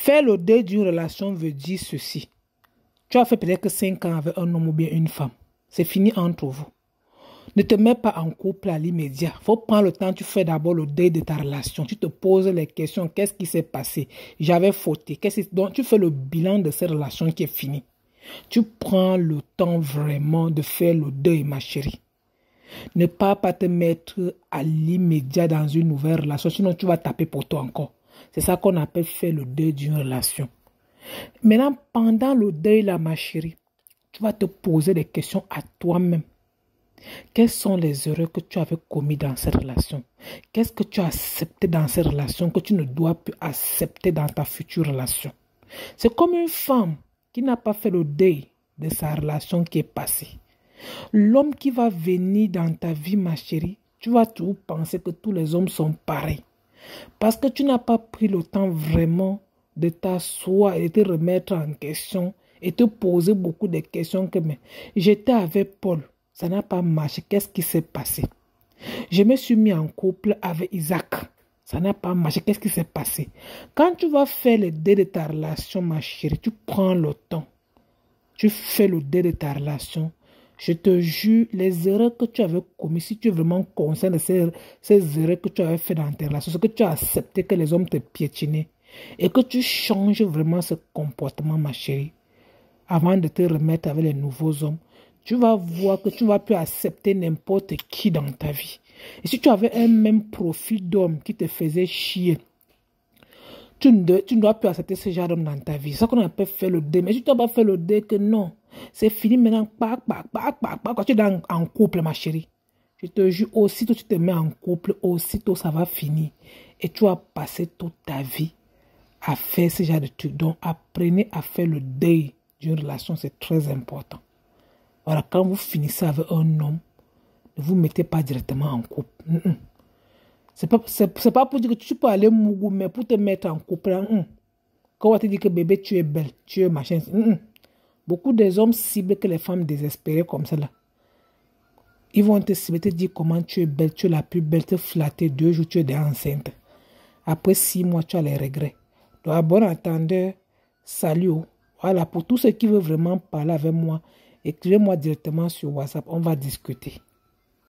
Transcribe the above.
Faire le deuil d'une relation veut dire ceci. Tu as fait peut-être que 5 ans avec un homme ou bien une femme. C'est fini entre vous. Ne te mets pas en couple à l'immédiat. Il faut prendre le temps, tu fais d'abord le deuil de ta relation. Tu te poses les questions. Qu'est-ce qui s'est passé? J'avais fauté. Donc, tu fais le bilan de cette relation qui est finie. Tu prends le temps vraiment de faire le deuil, ma chérie. Ne pas te mettre à l'immédiat dans une nouvelle relation, sinon tu vas taper pour toi encore. C'est ça qu'on appelle faire le deuil d'une relation. Maintenant, pendant le deuil, là, ma chérie, tu vas te poser des questions à toi-même. Quelles sont les erreurs que tu avais commises dans cette relation? Qu'est-ce que tu as accepté dans cette relation que tu ne dois plus accepter dans ta future relation? C'est comme une femme qui n'a pas fait le deuil de sa relation qui est passée. L'homme qui va venir dans ta vie, ma chérie, tu vas toujours penser que tous les hommes sont pareils. Parce que tu n'as pas pris le temps vraiment de t'asseoir et de te remettre en question et te poser beaucoup de questions que mais j'étais avec Paul, ça n'a pas marché, qu'est-ce qui s'est passé? Je me suis mis en couple avec Isaac, ça n'a pas marché, qu'est-ce qui s'est passé? Quand tu vas faire le deuil de ta relation, ma chérie, tu prends le temps, tu fais le deuil de ta relation. Je te jure, les erreurs que tu avais commises, si tu es vraiment conscient de ces erreurs que tu avais fait dans tes relations, c'est que tu as accepté que les hommes te piétinaient et que tu changes vraiment ce comportement, ma chérie, avant de te remettre avec les nouveaux hommes, tu vas voir que tu ne vas plus accepter n'importe qui dans ta vie. Et si tu avais un même profil d'homme qui te faisait chier, tu ne dois plus accepter ce genre d'homme dans ta vie. C'est ça qu'on appelle faire le deuil. Mais si tu n'as pas fait le deuil, que non, c'est fini maintenant. Quand tu es en couple, ma chérie, je te jure, aussitôt tu te mets en couple, aussitôt ça va finir. Et tu vas passer toute ta vie à faire ce genre de trucs. Donc, apprenez à faire le deuil d'une relation, c'est très important. Voilà, quand vous finissez avec un homme, ne vous mettez pas directement en couple. C'est pas pour dire que tu peux aller mougou, mais pour te mettre en couple. Quand on va te dire que bébé, tu es belle, tu es machin. Beaucoup des hommes ciblent que les femmes désespérées comme ça là. Ils vont te cibler, te dire comment tu es belle, tu es la plus belle, te flatter 2 jours, tu es déjà enceinte. Après 6 mois, tu as les regrets. Donc, à bon entendeur, salut. Voilà, pour tous ceux qui veulent vraiment parler avec moi, écrivez-moi directement sur WhatsApp, on va discuter.